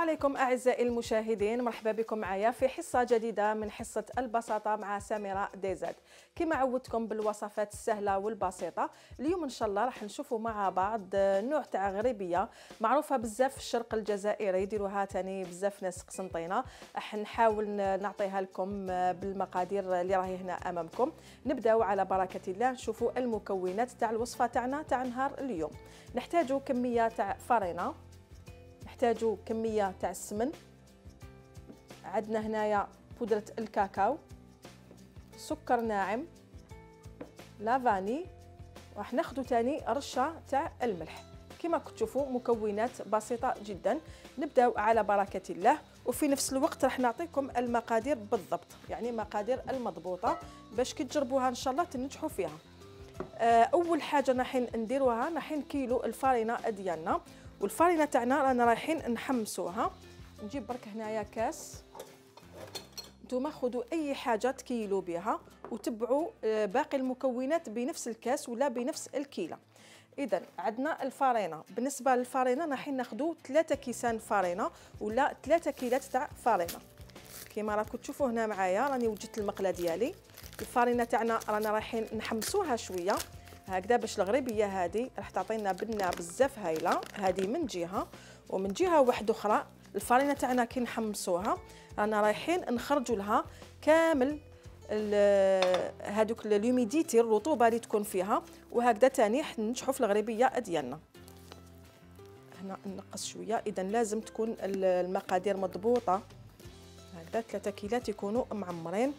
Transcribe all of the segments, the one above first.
عليكم أعزائي المشاهدين، مرحبا بكم معايا في حصة جديدة من حصة البساطة مع سميرة ديزاد. كما عودتكم بالوصفات السهلة والبسيطة، اليوم إن شاء الله راح نشوفوا مع بعض نوع تاع غريبية معروفة بزاف في الشرق الجزائري، يديروها تاني بزاف ناس قسنطينة. راح نحاول نعطيها لكم بالمقادير اللي راهي هنا أمامكم. نبداو على بركة الله نشوفوا المكونات تاع الوصفة تاعنا تاع نهار اليوم. نحتاجوا كمية تاع فرينة، نحتاجوا كميه تاع السمن، عندنا هنايا بودره الكاكاو، سكر ناعم، لافاني، راح ناخذ تاني رشه تاع الملح. كما تشوفوا مكونات بسيطه جدا. نبداو على بركه الله، وفي نفس الوقت راح نعطيكم المقادير بالضبط، يعني مقادير المضبوطه باش كي تجربوها ان شاء الله تنجحوا فيها. اول حاجه راح نديروها، راح كيلو الفارينه ديالنا، والفارينه تاعنا رانا رايحين نحمسوها. نجيب برك هنايا كاس، نتوما خذوا اي حاجه تكيلوا بها وتبعوا باقي المكونات بنفس الكاس ولا بنفس الكيله. اذا عندنا الفارينه، بالنسبه للفارينه رايحين ناخذوا 3 كيسان فارينه ولا 3 كيلات تاع فارينه. كما راكم تشوفوا هنا معايا راني وجدت المقله ديالي. الفارينه تاعنا رانا رايحين نحمسوها شويه هكذا باش الغريبيه هذه راح تعطينا بنه بزاف هايله. هذه من جهه، ومن جهه واحده اخرى الفارينه تاعنا كي نحمسوها رانا رايحين نخرجوا لها كامل هذوك اليوميديتي، الرطوبه اللي تكون فيها، وهكذا تاني ننجحوا في الغريبيه ديالنا. هنا نقص شويه، اذا لازم تكون المقادير مضبوطه هكذا. 3 كيلات يكونوا معمرين.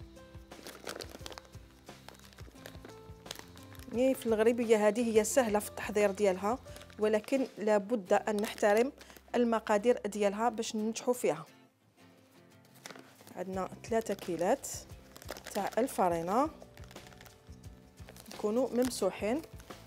في الغريبيه هذه هي سهله في التحضير ديالها، ولكن لابد ان نحترم المقادير ديالها باش ننجحوا فيها. عندنا 3 كيلات تاع الفارينه يكونوا ممسوحين.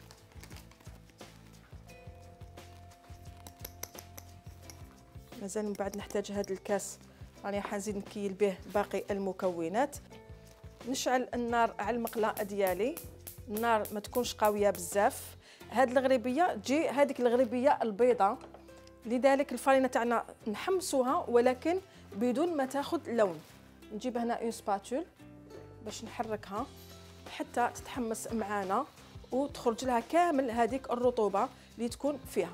مازال من بعد نحتاج هذا الكاس، راني حنزيد نكيل به باقي المكونات. نشعل النار على المقله ديالي، النار ما تكونش قويه بزاف. هاد الغريبيه تجي هذيك الغريبيه البيضاء، لذلك الفارينه تاعنا نحمسوها ولكن بدون ما تاخذ لون. نجيب هنا اون سباتول باش نحركها حتى تتحمس معانا وتخرج لها كامل هذيك الرطوبه اللي تكون فيها.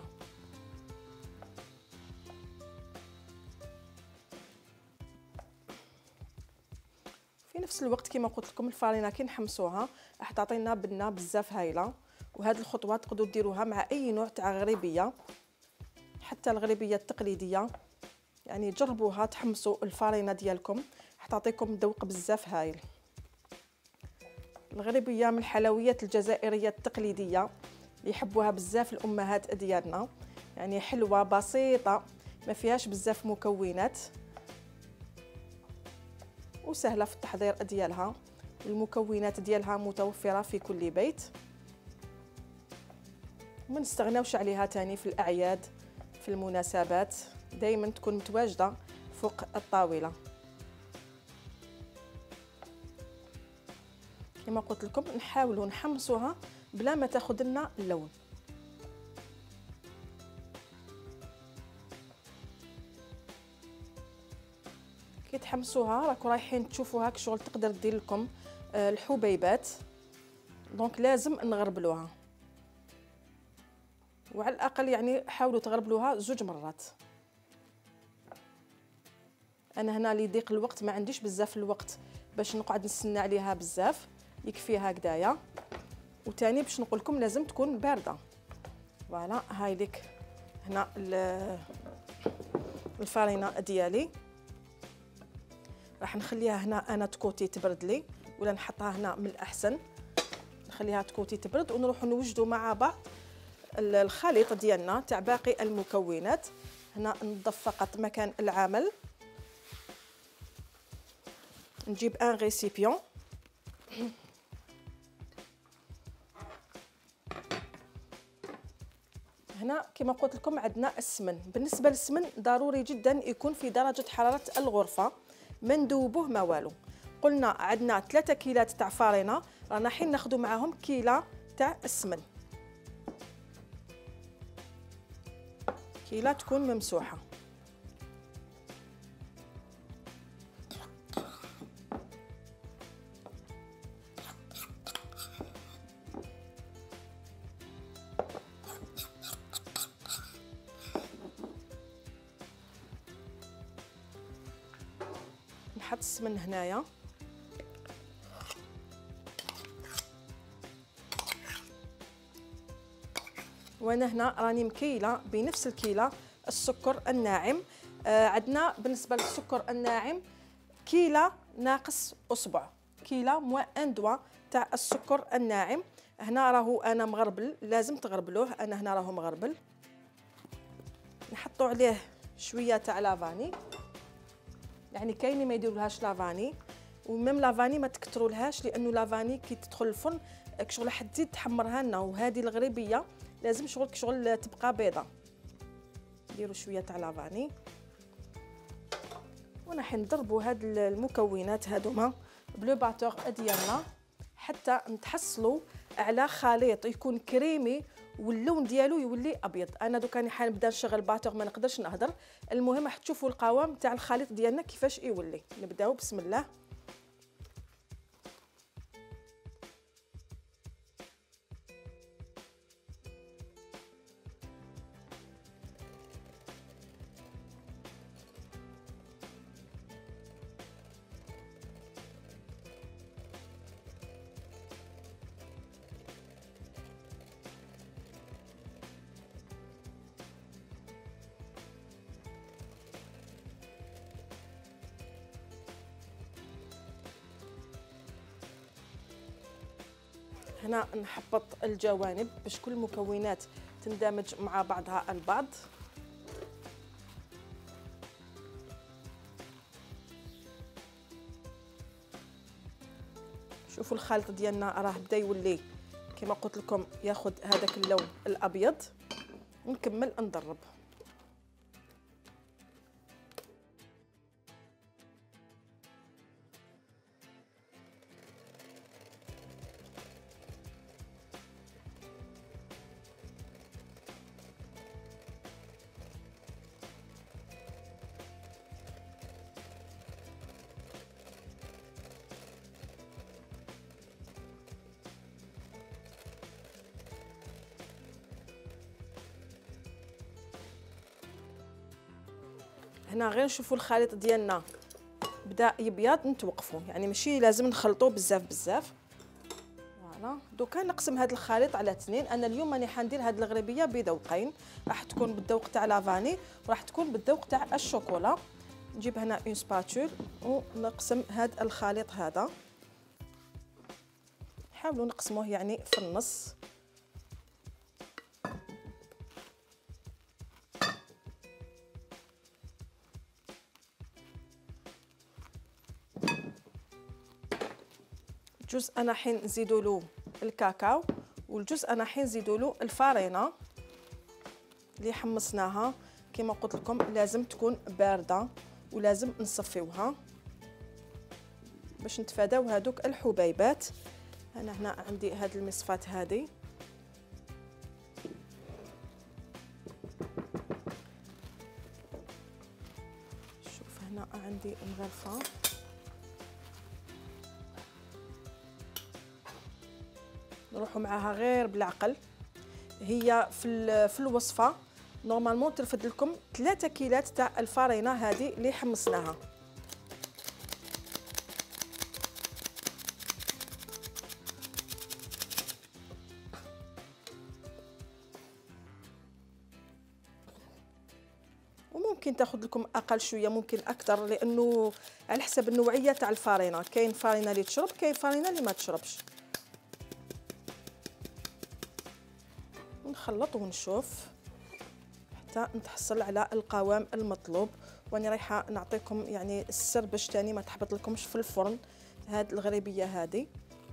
في نفس الوقت كما قلت لكم الفارينه كي نحمسوها راح تعطينا بنه بزاف هايله. وهذه الخطوه تقدروا ديروها مع اي نوع تاع غريبيه، حتى الغريبيه التقليديه، يعني جربوها تحمسوا الفارينه ديالكم راح تعطيكم ذوق بزاف هايل. الغريبيه من الحلويات الجزائريه التقليديه اللي يحبوها بزاف الامهات ديالنا، يعني حلوه بسيطه ما فيهاش بزاف مكونات وسهله في التحضير ديالها، المكونات ديالها متوفره في كل بيت. ما نستغناوش عليها تاني في الاعياد، في المناسبات دائما تكون متواجده فوق الطاوله. كما قلت لكم نحاولوا نحمسوها بلا ما تاخذ لنا اللون. كي تحمسوها راكم رايحين تشوفوا هاك شغل تقدر دير لكم الحبيبات، دونك لازم نغربلوها، وعلى الاقل يعني حاولوا تغربلوها 2 مرات. انا هنا اللي يضيق الوقت ما عنديش بزاف الوقت باش نقعد نستنى عليها بزاف، يكفي هكذايا. وتاني باش نقول لكم لازم تكون بارده. فوالا هاي ليك هنا الفارينه ديالي راح نخليها هنا انا تكوتي تبرد لي، ولا نحطها هنا من الاحسن نخليها تكوتي تبرد ونروحوا نوجدوا مع بعض الخليط ديالنا تاع باقي المكونات. هنا نضف فقط مكان العمل. نجيب ان ريسيبيون، هنا كما قلت لكم عندنا السمن. بالنسبه للسمن ضروري جدا يكون في درجه حراره الغرفه، ما ندوبوه ما والو. قلنا عندنا 3 كيلات تاع فارينه، رانا حين ناخذوا معاهم كيله تاع السمن، كيله تكون ممسوحه. نقص من هنايا. وانا هنا راني مكيله بنفس الكيله السكر الناعم. عندنا بالنسبه للسكر الناعم كيله ناقص اصبع، كيله موان ان دوا تاع السكر الناعم. هنا راهو انا مغربل، لازم تغربلوه، انا هنا راهو مغربل. نحطوا عليه شويه تاع لافاني، يعني كاينين ما يديرولهاش لافاني، وميم لافاني ما تكترولهاش، لانه لافاني كي تدخل الفرن شغل راح تزيد تحمرها لنا، وهذه الغريبيه لازم شغل تبقى بيضه. نديروا شويه تاع لافاني، ونحن نضربوا هاد المكونات هادوما بلو باتور ديالنا حتى نتحصلوا على خليط يكون كريمي واللون ديالو يولي ابيض. انا دوك راني حنبدا نشغل باتور ما نقدرش نهضر. المهم راح تشوفوا القوام تاع الخليط ديالنا كيفاش يولي. نبداو بسم الله. هنا نحبط الجوانب باش كل المكونات تندمج مع بعضها البعض. شوفوا الخليط ديالنا راه بدا يولي كما قلت لكم ياخذ هذاك اللون الابيض. ونكمل نضرب. هنا غير نشوفوا الخليط ديالنا بدا يبيض نتوقفوا، يعني ماشي لازم نخلطوه بزاف. فوالا دوكا نقسم هذا الخليط على اثنين. انا اليوم راني حندير هذه الغريبيه بذوقين، راح تكون بالذوق تاع لافاني وراح تكون بالذوق تاع الشوكولا. نجيب هنا اون سباتول ونقسم هذا الخليط هذا. نحاولوا نقسموه يعني في النص. جزء انا حين نزيدوا له الكاكاو، والجزء انا حين نزيدوا له الفارينه اللي حمصناها. كما قلت لكم لازم تكون بارده ولازم نصفيوها باش نتفاداو هذوك الحبيبات. انا هنا عندي هذه المصفات هذه. شوف هنا عندي مغرفه. نروحوا معاها غير بالعقل. هي في الوصفه نورمالمون ترفد لكم 3 كيلات تاع الفارينه هذه اللي حمصناها. وممكن تاخذ لكم اقل شويه، ممكن اكثر، لانه على حسب النوعيه تاع الفارينه. كاين فارينه اللي تشرب، كاين فارينه اللي ما تشربش. نخلط ونشوف حتى نتحصل على القوام المطلوب. واني رايحه نعطيكم يعني السر باش تاني ما تحبط لكمش في الفرن هاد الغريبيه هذه.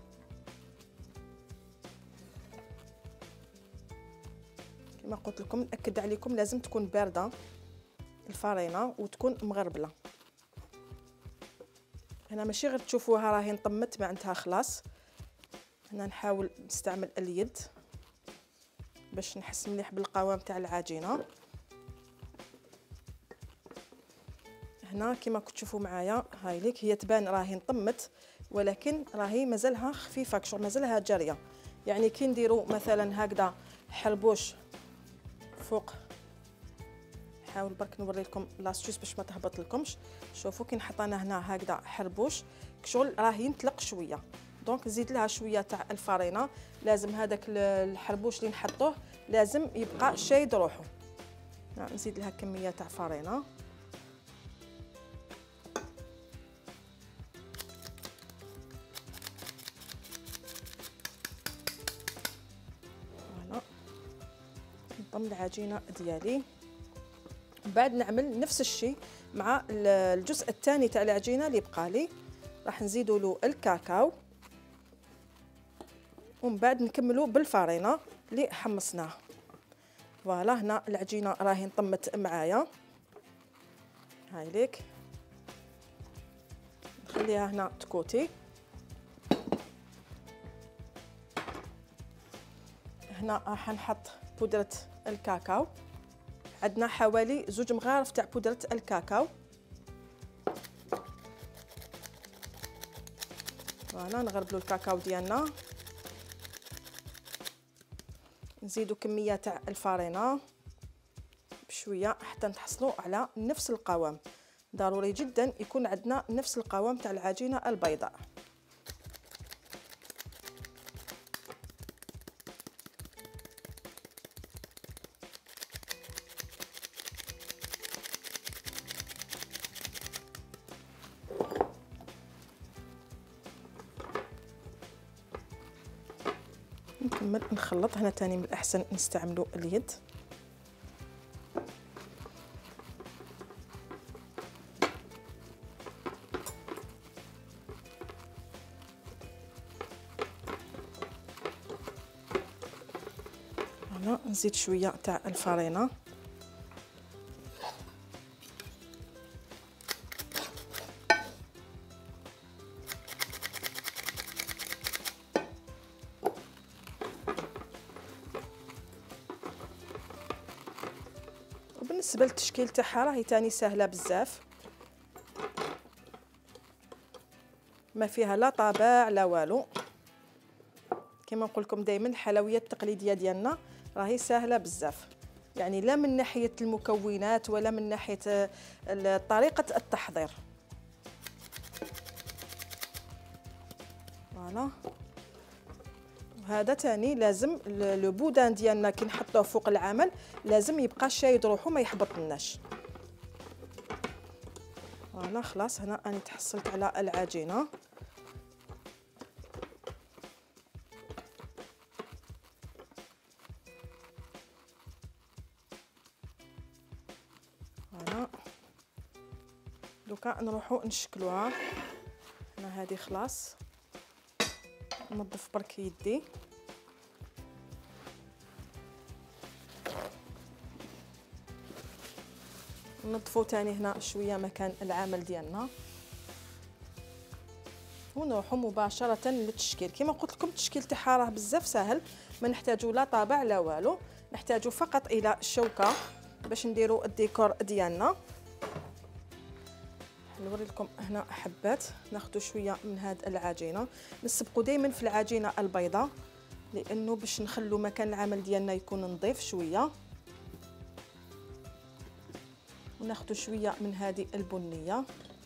كما قلت لكم ناكد عليكم لازم تكون بارده الفارينه وتكون مغربله. هنا ماشي غير تشوفوها راهي نطمت معناتها خلاص. هنا نحاول نستعمل اليد باش نحس مليح بالقوام تاع العجينه. هنا كما كتشوفوا معايا هاي ليك هي تبان راهي نطمت، ولكن راهي مازالها خفيفه كشغل مازالها جاريه. يعني كي نديروا مثلا هكذا حلبوش فوق نحاول برك نوري لكم لاستيس باش ما تهبط لكمش. شوفوا كي نحطنا هنا هكذا حربوش كشغل راه ينطلق شويه، دونك نزيد لها شويه تاع الفرينه. لازم هذاك الحربوش اللي نحطوه لازم يبقى شايد روحه. نزيد لها كميه تاع فرينه. فوالا نضم العجينه ديالي. بعد نعمل نفس الشيء مع الجزء الثاني تاع العجينه اللي بقى لي، راح نزيدوا له الكاكاو ومن بعد نكملوا بالفرينه اللي حمصناها. فوالا هنا العجينه راهي انطمت معايا، هاي ليك نخليها هنا تكوتي. هنا راح نحط بودره الكاكاو، عندنا حوالي 2 مغارف تاع بودره الكاكاو. فوالا نغربلو الكاكاو ديالنا، نزيدو كميه تاع الفرينه بشويه حتى نحصلوا على نفس القوام. ضروري جدا يكون عندنا نفس القوام تاع العجينه البيضاء. نكمل نخلط. هنا تاني من الاحسن نستعملوا اليد. هنا نزيد شويه تاع الفرينه. وبالنسبه للتشكيل تاعها راهي تاني سهله بزاف، ما فيها لا طابع لا والو. كما نقول لكم دائما الحلويات التقليديه ديالنا راهي سهله بزاف، يعني لا من ناحيه المكونات ولا من ناحيه طريقه التحضير. فوالا وهذا تاني لازم لو بودان ديالنا كي نحطوه فوق العمل لازم يبقى شايد روحو ما يحبط لناش. فوالا خلاص هنا راني تحصلت على العجينه. فوالا دوكا نروحو نشكلوها. هنا هذه خلاص ننظف برك يدي. ننظفو تاني هنا شويه مكان العمل ديالنا ونروحو مباشره للتشكيل. كما قلت لكم التشكيل تاعها راه بزاف سهل، ما نحتاجو لا طابع لا والو، نحتاجو فقط الى الشوكه باش نديرو الديكور ديالنا. نوري لكم هنا حبات. ناخذ شويه من هاد العجينه، نسبقوا دائما في العجينه البيضاء لانه باش نخلو مكان العمل ديالنا يكون نظيف شويه. وناخذ شويه من هذه البنيه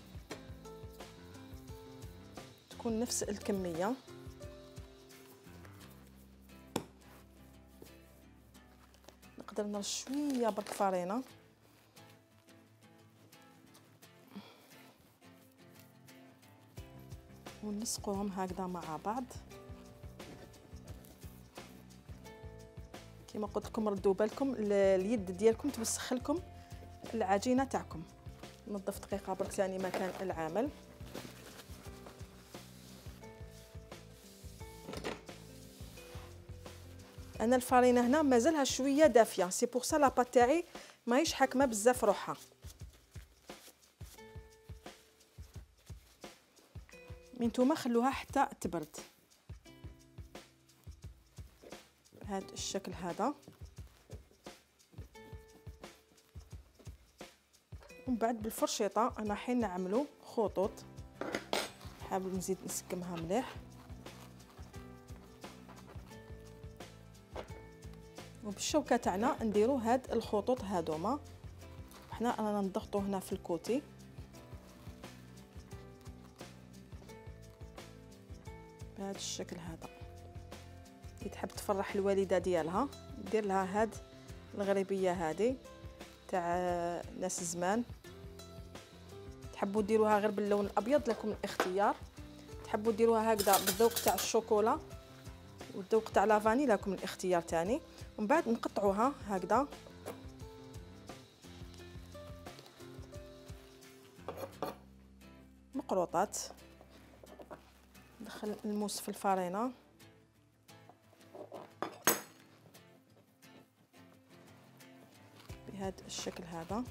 تكون نفس الكميه. نقدر نرش شويه برك فرينه ونلصقوهم هكذا مع بعض. كما قلت لكم ردوا بالكم اليد ديالكم توسخ لكم العجينه تاعكم. نظف دقيقه برك ثاني مكان العمل. انا الفرينه هنا مازالها شويه دافيه، سي بور سا لاباط تاعي ماهيش حاكمه بزاف روحها. نتوما خلوها حتى تبرد بهذا الشكل هذا. ومن بعد بالفرشيطه انا حين نعملو خطوط، نحاول نزيد نسكمها مليح وبالشوكه تاعنا نديرو هاد الخطوط هادوما حنا رانا نضغطو هنا في الكوتي بهذا الشكل هذا. كي تحب تفرح الوالده ديالها دير لها هاد الغريبيه هذه تاع ناس زمان. تحبوا ديروها غير باللون الابيض لكم الاختيار، تحبوا ديروها هكذا بالذوق تاع الشوكولا والذوق تاع لافاني لكم الاختيار تاني. ومن بعد نقطعوها هكذا مقروطات. ندخل الموس في الفرينه بهذا الشكل هذا.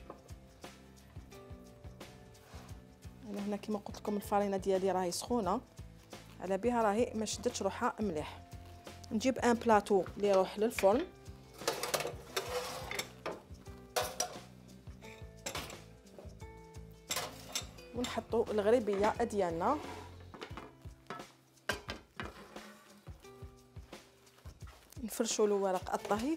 انا هنا كما قلت لكم الفرينه ديالي راهي سخونه، على بها راهي ما شدتش روحها مليح. نجيب ان بلاطو اللي يروح للفرن ونحطوا الغريبيه ديالنا. نفرشوا له ورق الطهي.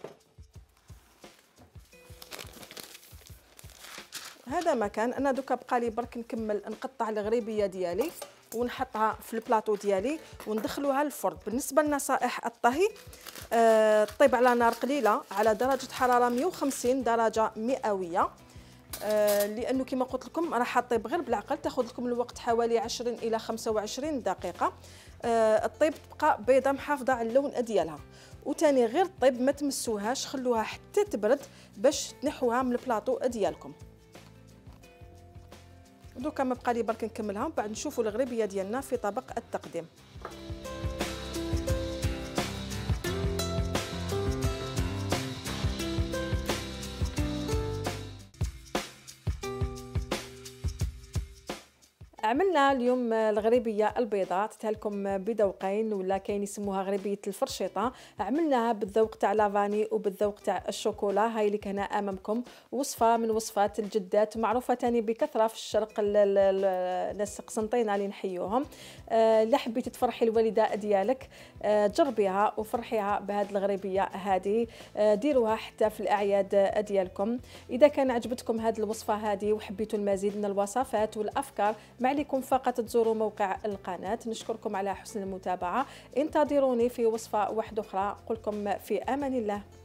هذا مكان انا دوكا بقى لي برك نكمل نقطع الغريبيه ديالي ونحطها في البلاطو ديالي وندخلوها للفرن. بالنسبه لنصائح الطهي، طيب على نار قليله على درجه حراره 150 درجه مئويه، لانه كما قلت لكم راح طيب غير بالعقل، تاخذ لكم الوقت حوالي 20 الى 25 دقيقه. الطيب تبقى بيضه محافظه على اللون ديالها. وتاني غير الطيب ما تمسوهاش، خلوها حتى تبرد باش تنحوها من البلاطو ديالكم. دوكا ما بقى لي برك نكملها ومن بعد نشوفوا الغريبيه ديالنا في طبق التقديم. عملنا اليوم الغريبيه البيضاء، عطيتها لكم بذوقين ولا كاين يسموها غريبيه الفرشيطه. عملناها بالذوق تاع لافاني وبالذوق تاع الشوكولا. هاي اللي كان امامكم وصفه من وصفات الجدات، معروفه تاني بكثره في الشرق، الناس قسنطينه اللي نحيوهم. اللي حبيتي تفرحي الوالده ديالك جربيها وفرحيها بهذه الغريبيه هذه، ديروها حتى في الاعياد ديالكم. اذا كان عجبتكم هذه الوصفه هذه وحبيتوا المزيد من الوصفات والافكار، ما عليكم فقط تزوروا موقع القناه. نشكركم على حسن المتابعه، انتظروني في وصفه واحده اخرى. قلكم في امان الله.